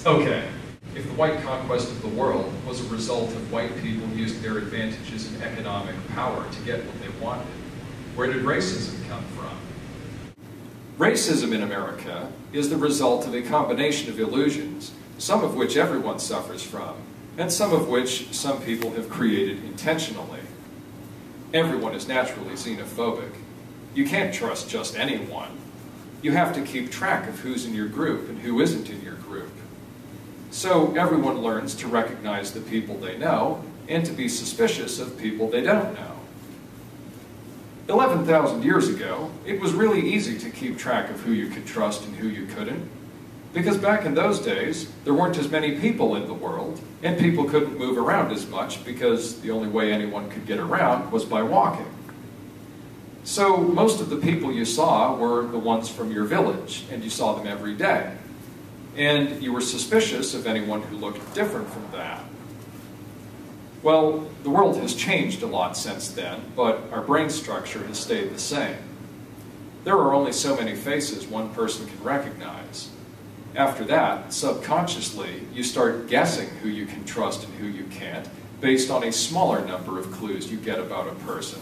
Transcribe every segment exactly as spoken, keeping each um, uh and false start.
Okay, if the white conquest of the world was a result of white people using their advantages in economic power to get what they wanted, where did racism come from? Racism in America is the result of a combination of illusions, some of which everyone suffers from, and some of which some people have created intentionally. Everyone is naturally xenophobic. You can't trust just anyone. You have to keep track of who's in your group and who isn't in your group. So everyone learns to recognize the people they know and to be suspicious of people they don't know. eleven thousand years ago, it was really easy to keep track of who you could trust and who you couldn't, because back in those days, there weren't as many people in the world, and people couldn't move around as much because the only way anyone could get around was by walking. So most of the people you saw were the ones from your village, and you saw them every day. And you were suspicious of anyone who looked different from that. Well, the world has changed a lot since then, but our brain structure has stayed the same. There are only so many faces one person can recognize. After that, subconsciously, you start guessing who you can trust and who you can't, based on a smaller number of clues you get about a person.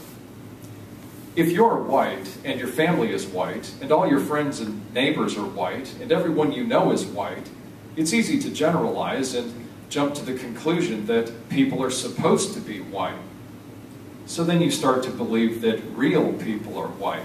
If you're white, and your family is white, and all your friends and neighbors are white, and everyone you know is white, it's easy to generalize and jump to the conclusion that people are supposed to be white. So then you start to believe that real people are white.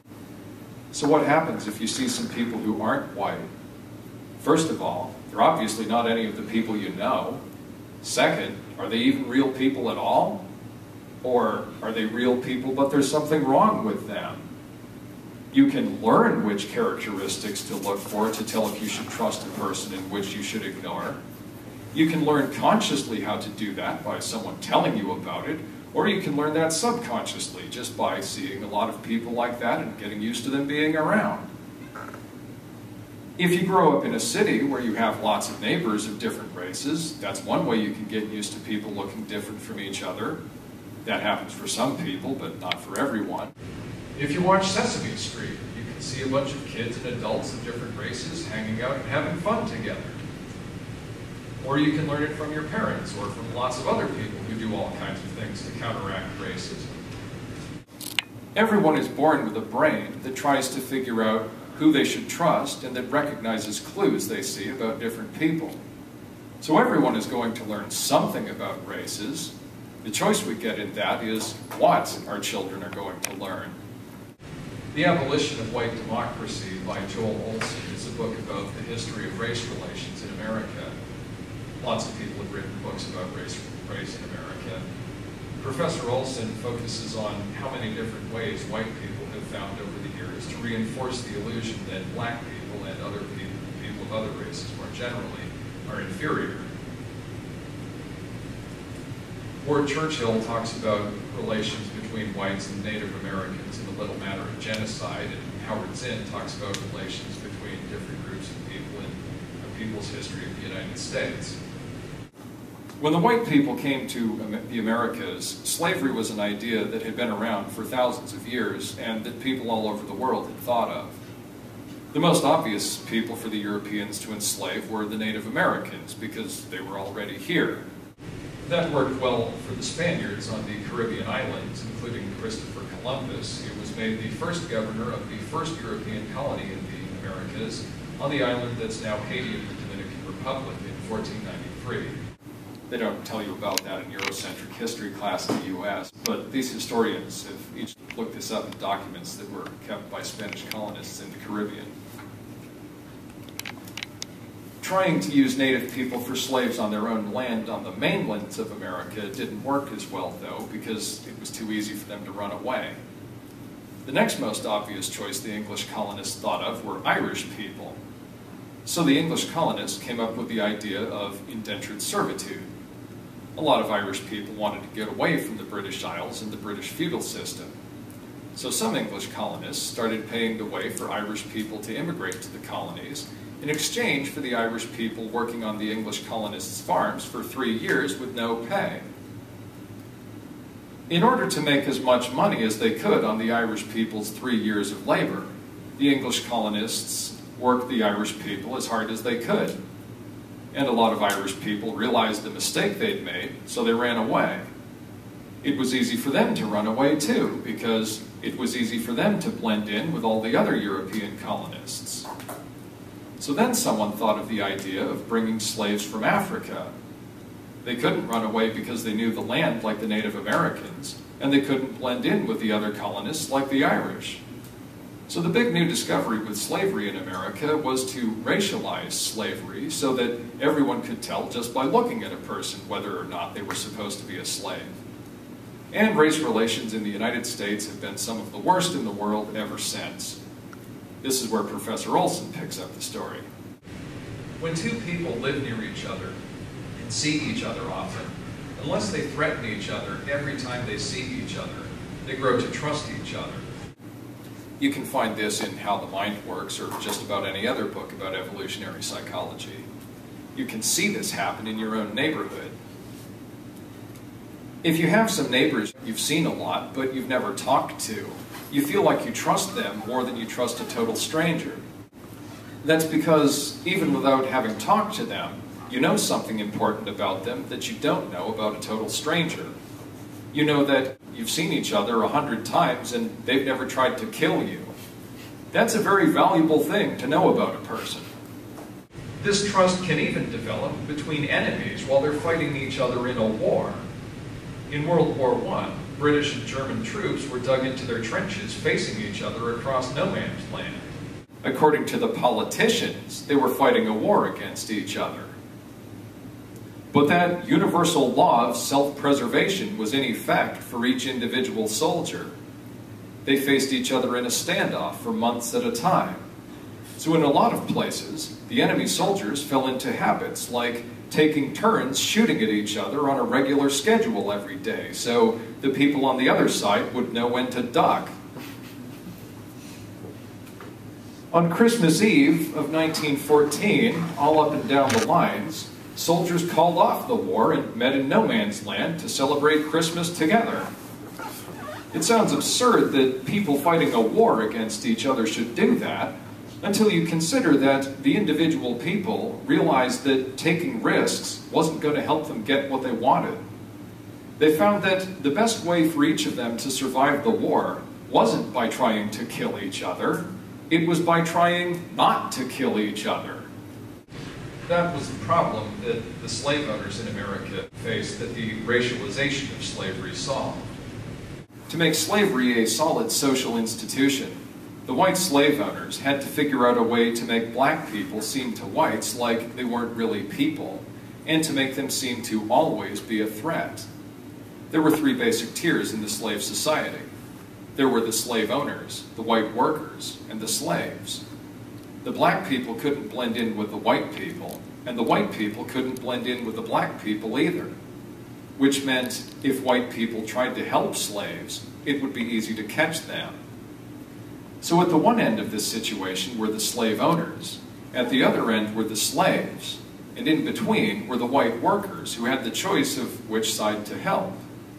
So what happens if you see some people who aren't white? First of all, they're obviously not any of the people you know. Second, are they even real people at all? Or are they real people, but there's something wrong with them? You can learn which characteristics to look for to tell if you should trust a person and which you should ignore. You can learn consciously how to do that by someone telling you about it, or you can learn that subconsciously just by seeing a lot of people like that and getting used to them being around. If you grow up in a city where you have lots of neighbors of different races, that's one way you can get used to people looking different from each other. That happens for some people, but not for everyone. If you watch Sesame Street, you can see a bunch of kids and adults of different races hanging out and having fun together. Or you can learn it from your parents or from lots of other people who do all kinds of things to counteract racism. Everyone is born with a brain that tries to figure out who they should trust and that recognizes clues they see about different people. So everyone is going to learn something about races. The choice we get in that is what our children are going to learn. The Abolition of White Democracy by Joel Olson is a book about the history of race relations in America. Lots of people have written books about race, race in America. Professor Olson focuses on how many different ways white people have found over the years to reinforce the illusion that black people and other people, people of other races more generally, are inferior. Ward Churchill talks about relations between whites and Native Americans in The Little Matter of Genocide, and Howard Zinn talks about relations between different groups of people in a people's history of the United States. When the white people came to the Americas, slavery was an idea that had been around for thousands of years and that people all over the world had thought of. The most obvious people for the Europeans to enslave were the Native Americans because they were already here. That worked well for the Spaniards on the Caribbean islands, including Christopher Columbus, who was made the first governor of the first European colony in the Americas on the island that's now Haiti in the Dominican Republic in fourteen ninety-three. They don't tell you about that in Eurocentric history class in the U S, but these historians have each looked this up in documents that were kept by Spanish colonists in the Caribbean. Trying to use native people for slaves on their own land on the mainlands of America didn't work as well, though, because it was too easy for them to run away. The next most obvious choice the English colonists thought of were Irish people. So the English colonists came up with the idea of indentured servitude. A lot of Irish people wanted to get away from the British Isles and the British feudal system. So some English colonists started paying the way for Irish people to immigrate to the colonies in exchange for the Irish people working on the English colonists' farms for three years with no pay. In order to make as much money as they could on the Irish people's three years of labor, the English colonists worked the Irish people as hard as they could. And a lot of Irish people realized the mistake they'd made, so they ran away. It was easy for them to run away too, because it was easy for them to blend in with all the other European colonists. So then someone thought of the idea of bringing slaves from Africa. They couldn't run away because they knew the land like the Native Americans, and they couldn't blend in with the other colonists like the Irish. So the big new discovery with slavery in America was to racialize slavery so that everyone could tell just by looking at a person whether or not they were supposed to be a slave. And race relations in the United States have been some of the worst in the world ever since. This is where Professor Olson picks up the story. When two people live near each other and see each other often, unless they threaten each other every time they see each other, they grow to trust each other. You can find this in How the Mind Works or just about any other book about evolutionary psychology. You can see this happen in your own neighborhood. If you have some neighbors you've seen a lot, but you've never talked to, you feel like you trust them more than you trust a total stranger. That's because, even without having talked to them, you know something important about them that you don't know about a total stranger. You know that you've seen each other a hundred times and they've never tried to kill you. That's a very valuable thing to know about a person. This trust can even develop between enemies while they're fighting each other in a war. In World War One, British and German troops were dug into their trenches facing each other across no man's land. According to the politicians, they were fighting a war against each other. But that universal law of self-preservation was in effect for each individual soldier. They faced each other in a standoff for months at a time. So in a lot of places, the enemy soldiers fell into habits like taking turns shooting at each other on a regular schedule every day, so the people on the other side would know when to duck. On Christmas Eve of nineteen fourteen, all up and down the lines, soldiers called off the war and met in no man's land to celebrate Christmas together. It sounds absurd that people fighting a war against each other should do that, until you consider that the individual people realized that taking risks wasn't going to help them get what they wanted. They found that the best way for each of them to survive the war wasn't by trying to kill each other, it was by trying not to kill each other. That was the problem that the slave owners in America faced that the racialization of slavery solved. To make slavery a solid social institution, the white slave owners had to figure out a way to make black people seem to whites like they weren't really people, and to make them seem to always be a threat. There were three basic tiers in the slave society. There were the slave owners, the white workers, and the slaves. The black people couldn't blend in with the white people, and the white people couldn't blend in with the black people either. Which meant if white people tried to help slaves, it would be easy to catch them. So at the one end of this situation were the slave owners, at the other end were the slaves, and in between were the white workers who had the choice of which side to help.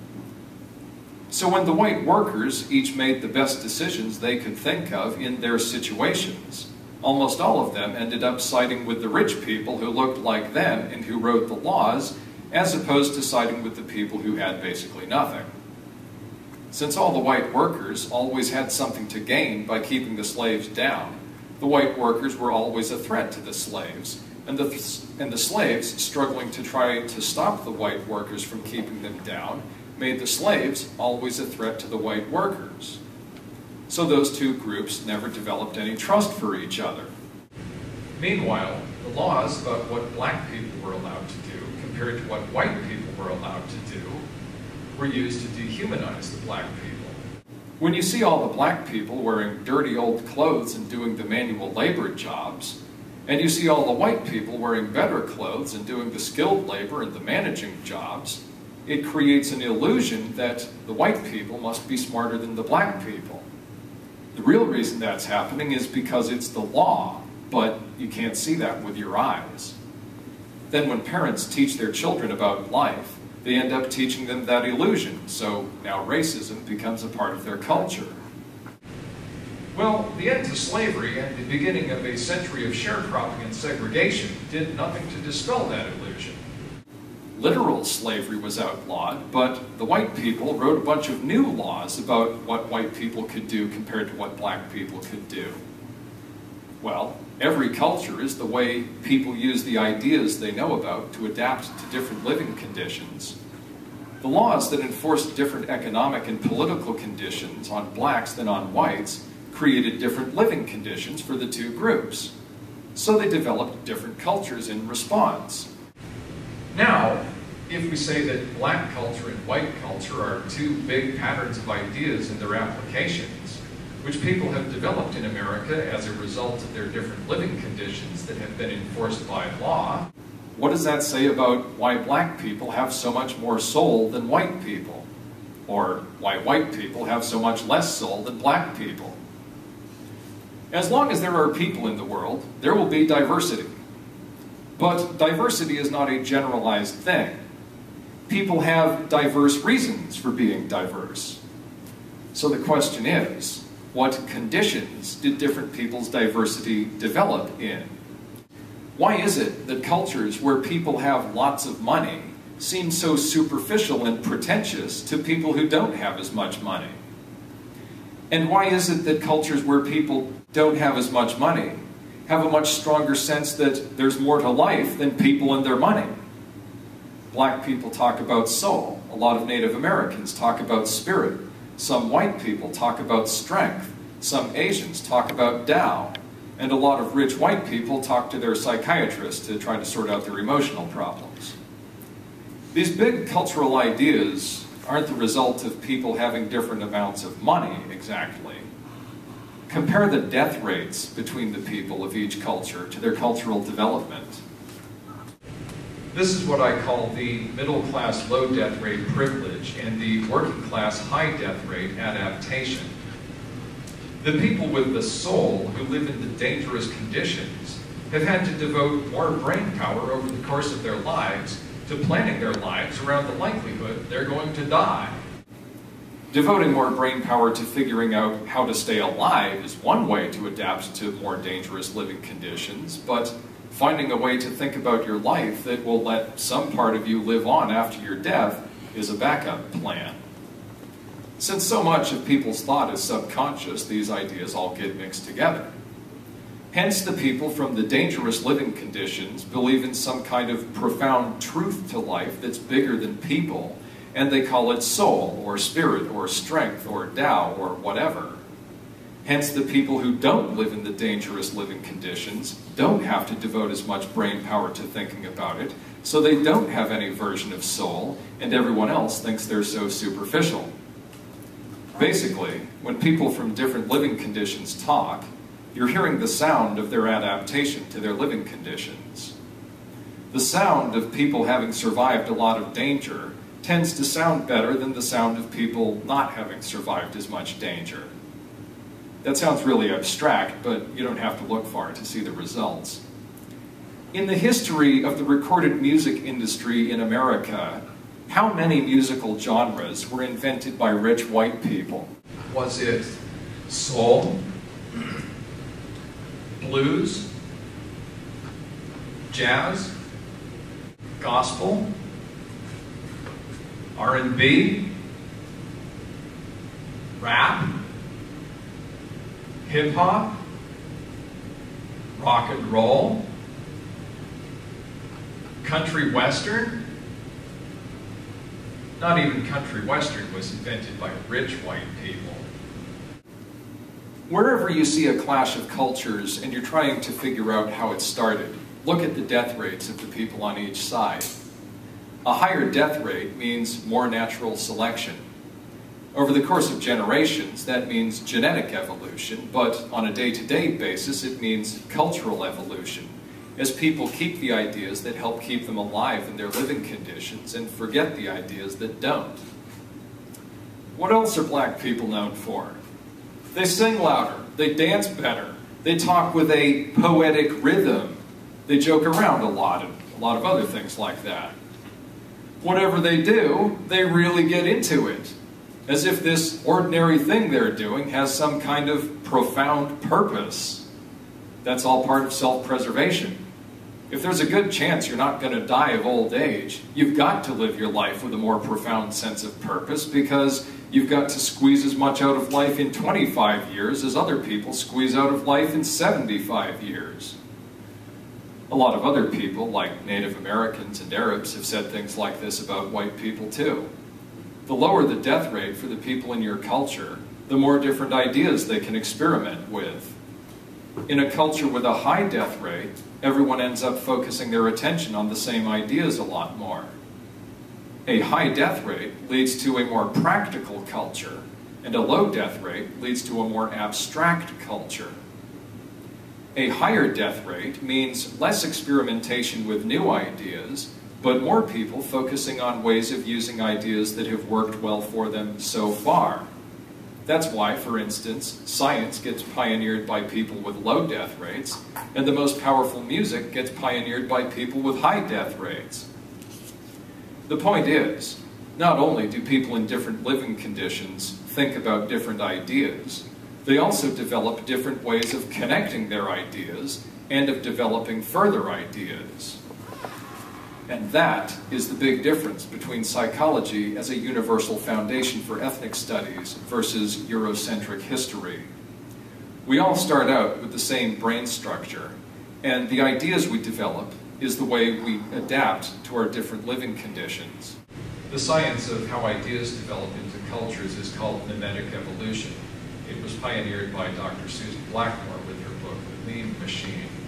So when the white workers each made the best decisions they could think of in their situations, almost all of them ended up siding with the rich people who looked like them and who wrote the laws, as opposed to siding with the people who had basically nothing. Since all the white workers always had something to gain by keeping the slaves down, the white workers were always a threat to the slaves, and the, and the slaves, struggling to try to stop the white workers from keeping them down, made the slaves always a threat to the white workers. So those two groups never developed any trust for each other. Meanwhile, the laws about what black people were allowed to do compared to what white people were allowed to do were used to dehumanize the black people. When you see all the black people wearing dirty old clothes and doing the manual labor jobs, and you see all the white people wearing better clothes and doing the skilled labor and the managing jobs, it creates an illusion that the white people must be smarter than the black people. The real reason that's happening is because it's the law, but you can't see that with your eyes. Then when parents teach their children about life, they end up teaching them that illusion, so now racism becomes a part of their culture. Well, the end to slavery and the beginning of a century of sharecropping and segregation did nothing to dispel that illusion. Literal slavery was outlawed, but the white people wrote a bunch of new laws about what white people could do compared to what black people could do. Well, every culture is the way people use the ideas they know about to adapt to different living conditions. The laws that enforced different economic and political conditions on blacks than on whites created different living conditions for the two groups. So they developed different cultures in response. Now, if we say that black culture and white culture are two big patterns of ideas and their applications, which people have developed in America as a result of their different living conditions that have been enforced by law, what does that say about why black people have so much more soul than white people? Or why white people have so much less soul than black people? As long as there are people in the world, there will be diversity. But diversity is not a generalized thing. People have diverse reasons for being diverse. So the question is, what conditions did different people's diversity develop in? Why is it that cultures where people have lots of money seem so superficial and pretentious to people who don't have as much money? And why is it that cultures where people don't have as much money have a much stronger sense that there's more to life than people and their money? Black people talk about soul. A lot of Native Americans talk about spirit. Some white people talk about strength. Some Asians talk about Tao. And a lot of rich white people talk to their psychiatrist to try to sort out their emotional problems. These big cultural ideas aren't the result of people having different amounts of money, exactly. Compare the death rates between the people of each culture to their cultural development. This is what I call the middle-class low death rate privilege and the working-class high death rate adaptation. The people with the soul who live in the dangerous conditions have had to devote more brain power over the course of their lives to planning their lives around the likelihood they're going to die. Devoting more brain power to figuring out how to stay alive is one way to adapt to more dangerous living conditions, but finding a way to think about your life that will let some part of you live on after your death is a backup plan. Since so much of people's thought is subconscious, these ideas all get mixed together. Hence, the people from the dangerous living conditions believe in some kind of profound truth to life that's bigger than people, and they call it soul, or spirit, or strength, or Tao, or whatever. Hence, the people who don't live in the dangerous living conditions don't have to devote as much brain power to thinking about it, so they don't have any version of soul, and everyone else thinks they're so superficial. Basically, when people from different living conditions talk, you're hearing the sound of their adaptation to their living conditions. The sound of people having survived a lot of danger tends to sound better than the sound of people not having survived as much danger. That sounds really abstract, but you don't have to look far to see the results. In the history of the recorded music industry in America, how many musical genres were invented by rich white people? Was it soul, blues, jazz, gospel, R and B, rap, hip-hop, rock and roll, country western? Not even country western was invented by rich white people. Wherever you see a clash of cultures and you're trying to figure out how it started, look at the death rates of the people on each side. A higher death rate means more natural selection. Over the course of generations, that means genetic evolution, but on a day-to-day basis, it means cultural evolution, as people keep the ideas that help keep them alive in their living conditions and forget the ideas that don't. What else are black people known for? They sing louder, they dance better, they talk with a poetic rhythm, they joke around a lot, and a lot of other things like that. Whatever they do, they really get into it. as if this ordinary thing they're doing has some kind of profound purpose. That's all part of self-preservation. If there's a good chance you're not going to die of old age, you've got to live your life with a more profound sense of purpose, because you've got to squeeze as much out of life in twenty-five years as other people squeeze out of life in seventy-five years. A lot of other people, like Native Americans and Arabs, have said things like this about white people too. The lower the death rate for the people in your culture, the more different ideas they can experiment with. In a culture with a high death rate, everyone ends up focusing their attention on the same ideas a lot more. A high death rate leads to a more practical culture, and a low death rate leads to a more abstract culture. A higher death rate means less experimentation with new ideas, but more people focusing on ways of using ideas that have worked well for them so far. That's why, for instance, science gets pioneered by people with low death rates, and the most powerful music gets pioneered by people with high death rates. The point is, not only do people in different living conditions think about different ideas, they also develop different ways of connecting their ideas and of developing further ideas. And that is the big difference between psychology as a universal foundation for ethnic studies versus Eurocentric history. We all start out with the same brain structure, and the ideas we develop is the way we adapt to our different living conditions. The science of how ideas develop into cultures is called mimetic evolution. It was pioneered by Doctor Susan Blackmore with her book, The Meme Machine.